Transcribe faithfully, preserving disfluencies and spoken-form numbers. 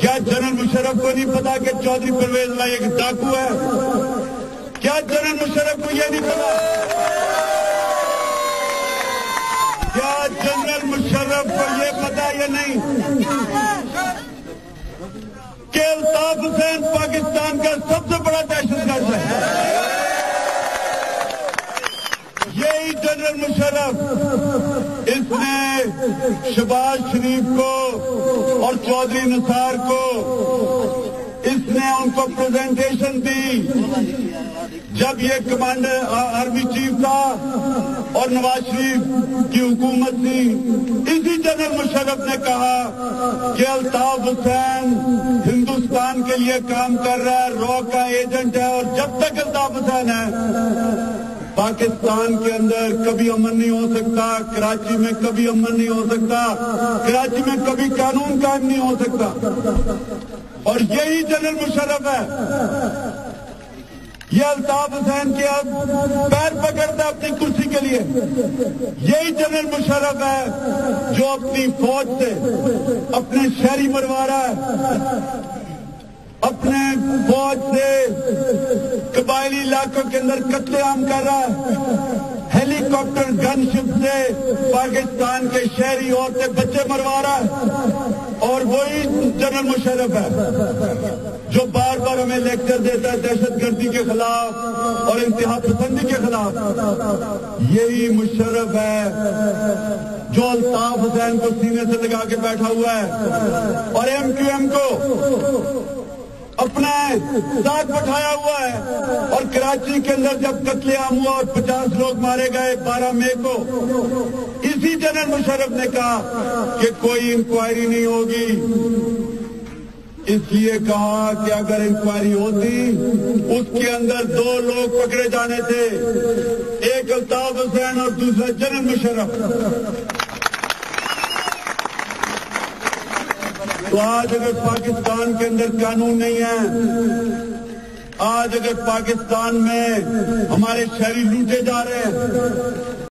کیا جنرل مشرف کو نہیں پتا کہ چودھری پرویز لائی ایک ڈاکو ہے؟ کیا جنرل مشرف کو یہ نہیں پتا؟ کیا جنرل مشرف کو یہ پتا یا نہیں کہ الطاف حسین پاکستان کا سب سے بڑا دہشت گرد ہے؟ یہی جنرل مشرف اس نے شہباز شریف کو اور چودھری نثار کو اس نے ان کو پریزنٹیشن دی جب یہ کمانڈر آرمی چیف تھا اور نواز شریف کی حکومت تھی. اسی جنرل مشرف نے کہا کہ الطاف حسین ہندوستان کے لیے کام کر رہا ہے, را کا ایجنٹ ہے, اور جب تک الطاف حسین ہے پاکستان کے اندر کبھی امن نہیں ہو سکتا, کراچی میں کبھی امن نہیں ہو سکتا, کراچی میں کبھی قانون قائم نہیں ہو سکتا. اور یہی جنرل مشرف ہے, یہ الطاف حسین کے اب پیر پکڑتا اپنی کرسی کے لیے. یہی جنرل مشرف ہے جو اپنی فوج سے اپنے شہری مروا رہا ہے, اپنے فوج سے قبائلی علاقوں کے اندر قتل عام کر رہا ہے, ہیلی کاپٹر گن شپ سے پاکستان کے شہری عورتیں بچے مروا رہا ہے. اور وہی جنرل مشرف ہے جو بار بار ہمیں لیکچر دیتا ہے دہشت گردی کے خلاف اور انتہا پسندی کے خلاف. یہی مشرف ہے جو الطاف حسین کو سینے سے لگا کے بیٹھا ہوا ہے اور ایم کیو ایم کو اپنے ساتھ بٹھایا ہوا ہے. اور کراچی کے اندر جب قتل عام ہوا اور پچاس لوگ مارے گئے بارہ مئی کو, اسی جنرل مشرف نے کہا کہ کوئی انکوائری نہیں ہوگی. اس لیے کہا کہ اگر انکوائری ہوتی اس کے اندر دو لوگ پکڑے جانے تھے, ایک الطاف حسین اور دوسرا جنرل مشرف. تو آج اگر پاکستان کے اندر قانون نہیں ہے, آج اگر پاکستان میں ہمارے شہری لوٹے جا رہے ہیں,